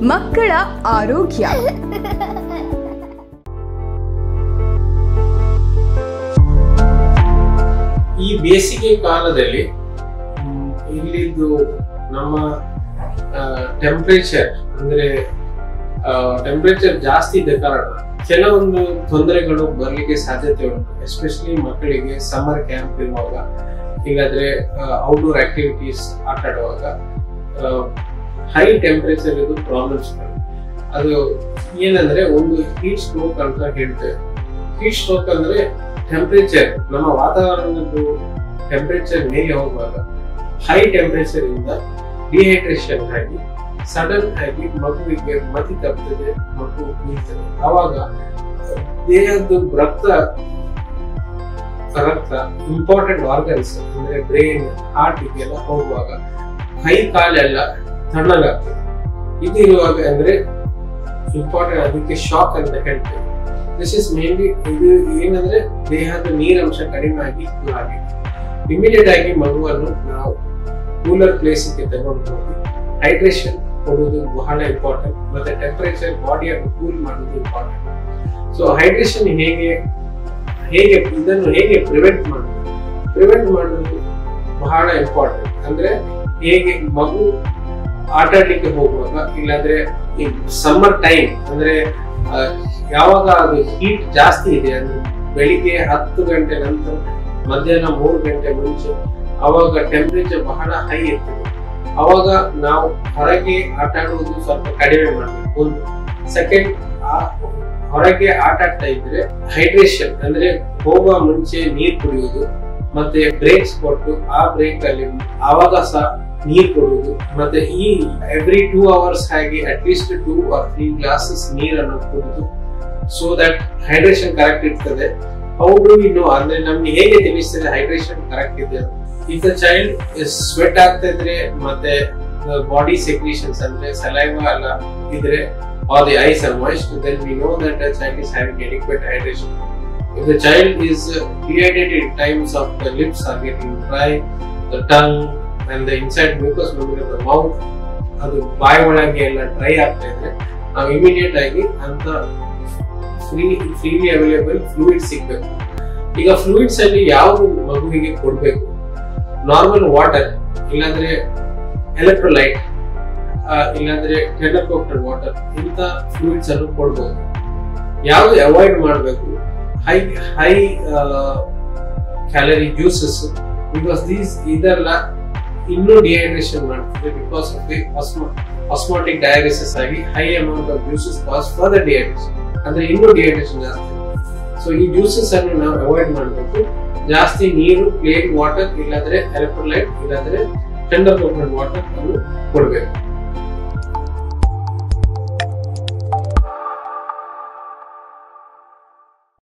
ಮಕ್ಕಳ ಆರೋಗ್ಯ. ಈ ಬೇಸಿಗೆ ಕಾಲದಲ್ಲಿ ಇಲ್ಲಿದ್ದು ನಮ್ಮ ಟೆಂಪರೇಚರ್ ಜಾಸ್ತಿ ಇದ್ದ ಕಾರಣ ಕೆಲವೊಂದು ತೊಂದರೆಗಳು ಬರ್ಲಿಕ್ಕೆ ಸಾಧ್ಯತೆ ಉಂಟು. ಎಸ್ಪೆಷಲಿ ಮಕ್ಕಳಿಗೆ ಸಮ್ಮರ್ ಕ್ಯಾಂಪ್ ಇರುವಾಗ, ಇಲ್ಲಾದ್ರೆ ಔಟ್ಡೋರ್ ಆಕ್ಟಿವಿಟೀಸ್ ಆಟ ಆಡುವಾಗ ಹೈ ಟೆಂಪರೇಚರ್ ಇದು ಪ್ರಾಬ್ಲಮ್ಸ್. ಅದು ಏನಂದ್ರೆ ಒಂದು ಹೀಟ್ ಸ್ಟ್ರೋಕ್ ಅಂತ ಹೇಳ್ತೇವೆ. ಹೀಟ್ ಸ್ಟ್ರೋಕ್ ಅಂದ್ರೆ ಟೆಂಪರೇಚರ್, ನಮ್ಮ ವಾತಾವರಣದ ಟೆಂಪರೇಚರ್ ಮೇಲೆ ಹೋಗುವಾಗ ಹೈ ಟೆಂಪರೇಚರ್ ಇಂದ ಡಿಹೈಡ್ರೇಷನ್ ಆಗಿ ಸಡನ್ ಆಗಿ ಮಗುವಿಗೆ ಮತಿ ತಪ್ಪುತ್ತದೆ, ಮಗು ನಿಲ್ತದೆ. ಆವಾಗ ದೇಹದ ರಕ್ತ ಇಂಪಾರ್ಟೆಂಟ್ ಆರ್ಗನ್ಸ್ ಅಂದ್ರೆ ಬ್ರೈನ್, ಹಾರ್ಟ್ ಗೆಲ್ಲ ಹೋಗುವಾಗ ಕೈ ಕಾಲೆಲ್ಲ ತಣ್ಣಗಾಗ್ತದೆ. ಇದು ಇರುವಾಗ ಅಂದ್ರೆ ಇಂಪಾರ್ಟೆಂಟ್, ಅದಕ್ಕೆ ಶಾಕ್ ಅಂತ ಹೇಳ್ತೇವೆ. ದಿಸ್ ಇಸ್ ಮೇನ್ಲಿ ಇದು ಏನಂದ್ರೆ ದೇಹದ ನೀರಂಶ ಕಡಿಮೆ ಆಗಿ ಆಗಿದೆ. ಇಮಿಡಿಯೇಟ್ ಆಗಿ ಮಗುವನ್ನು ನಾವು ಕೂಲರ್ ಪ್ಲೇಸ್ ಗೆ ತಗೊಂಡು ಹೋಗಿ ಹೈಡ್ರೇಷನ್ ಕೊಡುವುದು ಬಹಳ ಇಂಪಾರ್ಟೆಂಟ್. ಮತ್ತೆ ಟೆಂಪರೇಚರ್ ಬಾಡಿಯನ್ನು ಕೂಲ್ ಮಾಡುವುದು ಇಂಪಾರ್ಟೆಂಟ್. ಸೊ ಹೈಡ್ರೇಷನ್ ಹೇಗೆ ಇದನ್ನು ಹೇಗೆ ಪ್ರಿವೆಂಟ್ ಮಾಡುವುದು ಬಹಳ ಇಂಪಾರ್ಟೆಂಟ್. ಅಂದ್ರೆ ಹೇಗೆ ಮಗು ಆಟ ಆಡ್ಲಿಕ್ಕೆ ಹೋಗುವಾಗ, ಇಲ್ಲಾಂದ್ರೆ ಈ ಸಮ್ಮರ್ ಟೈಮ್ ಅಂದ್ರೆ ಯಾವಾಗ ಅದು ಹೀಟ್ ಜಾಸ್ತಿ ಇದೆ, ಅಂದ್ರೆ ಬೆಳಿಗ್ಗೆ 10 ಗಂಟೆ ನಂತರ ಮಧ್ಯಾಹ್ನ 3 ಗಂಟೆ ಮುಂಚೆ, ಅವಾಗ ಟೆಂಪರೇಚರ್ ಬಹಳ ಹೈ ಇರ್ತದೆ. ಅವಾಗ ನಾವು ಹೊರಗೆ ಆಟ ಆಡುವುದು ಸ್ವಲ್ಪ ಕಡಿಮೆ ಮಾಡಬೇಕು. ಒಂದು ಸೆಕೆಂಡ್, ಹೊರಗೆ ಆಟ ಆಡ್ತಾ ಇದ್ರೆ ಹೈಡ್ರೇಷನ್ ಅಂದ್ರೆ ಹೋಗುವ ಮುಂಚೆ ನೀರು ಕುಡಿಯುವುದು, ಮತ್ತೆ ಬ್ರೇಕ್ಸ್ ಕೊಟ್ಟು ಆ ಬ್ರೇಕ್ ಅಲ್ಲಿ ಆವಾಗ ಸಹ ನೀರು ಕೊಡುವುದು. ಮತ್ತೆ ಈ ಎವ್ರಿ 2 hours ಹಾಗೆ ಅಟ್ಲೀಸ್ಟ್ 2 or 3 glasses ನೀರನ್ನು ಕುಡಿದು, ಸೊ ದಟ್ ಹೈಡ್ರೇಷನ್ ಕರೆಕ್ಟ್ ಇರ್ತದೆ. ಹೌ ಡು ವಿ ನೋ ಅಂದ್ರೆ ನಮ್ಗೆ ಹೇಗೆ ತಿಳಿಸ್ತದೆ ಹೈಡ್ರೇಷನ್ ಕರೆಕ್ಟ್ ಇದೆ? ಇಫ್ ದ ಚೈಲ್ಡ್ ಸ್ವೆಟ್ ಆಗ್ತಾ ಇದ್ರೆ, ಮತ್ತೆ ಬಾಡಿ ಸೆಕ್ರೀಷನ್ಸ್ ಅಂದ್ರೆ ಸಲೈವಾ ಎಲ್ಲ ಇದ್ರೆ, or the eyes are moist, then we know that the child is having adequate hydration. If the child is dehydrated in times of the lips are getting dry, the tongue and the inside mucous membrane of the mouth ಅದು ಬಾಯಿ ಒಳಗೆ ಎಲ್ಲ dry ಆಗ್ತಾ ಇದ್ರೆ, ನಾವು immediate ಆಗಿ ಅಂತ freely available fluid ಸಿಗ್ಬೇಕು. ಈಗ ಫ್ಲೂಯಿಡ್ಸ್ ಅಲ್ಲಿ ಯಾವುದು ಮಗುವಿಗೆ ಕೊಡ್ಬೇಕು? ನಾರ್ಮಲ್ ವಾಟರ್, ಇಲ್ಲಾಂದ್ರೆ ಎಲೆಕ್ಟ್ರೋಲೈಟ್, ಇಲ್ಲಾಂದ್ರೆ ಟೆಂಡರ್ ಕೋಕ್ಟೆಡ್ ವಾಟರ್, ಇಂತ ಫ್ಲೂಯಿಡ್ಸ್ ಅನ್ನು ಕೊಡ್ಬೋದು. ಯಾವ್ದು ಅವಾಯ್ಡ್ ಮಾಡಬೇಕು? ಹೈ ಕ್ಯಾಲರಿ ಜ್ಯೂಸಸ್, ಬಿಕಾಸ್ ಇದೆಲ್ಲ ಇನ್ನೂ ಡಿಹೈಡ್ರೇಷನ್ ಮಾಡ್ತದೆ. Because of the osmotic dialysis ಆಗಿ high amount of juices cause further dehydration, ಅಂದ್ರೆ ಇನ್ನೂ ಡಿಹೈಡ್ರೇಷನ್ ಜಾಸ್ತಿ. ಸೊ ಈ ಜ್ಯೂಸಸ್ ಅನ್ನು ನಾವು ಅವಾಯ್ಡ್ ಮಾಡಬೇಕು. ಜಾಸ್ತಿ ನೀರು, ಪ್ಲೇನ್ ವಾಟರ್, ಇಲ್ಲಾಂದ್ರೆ ಎಲೆಕ್ಟ್ರೋಲೈಟ್, ಇಲ್ಲಾಂದ್ರೆ ಟೆಂಡರ್ ಕೋಕೋನಟ್ ವಾಟರ್ ಅನ್ನು ಕೊಡಬೇಕು.